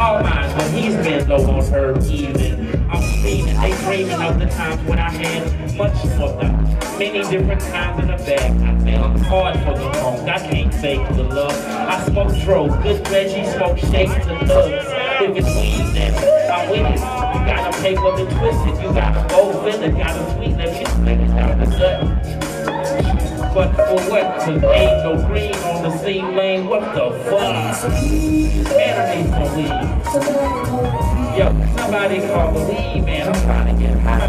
all mine, but he's been low on her even. I'm feeling, they dreaming of the times when I had much more time. Many different times in the back, I fell hard for the phone. I can't fake the love. I smoke dro, good Reggie, smoke shakes and thugs. If it's weed, then I'm with it. You gotta pay for the twisted, you gotta go with it, gotta sweet, let me split it down the gut. But for what? Cause ain't no green on the scene lane, what the fuck? Man, I need some weed. Yo, somebody call the weed, man, I'm trying to get high.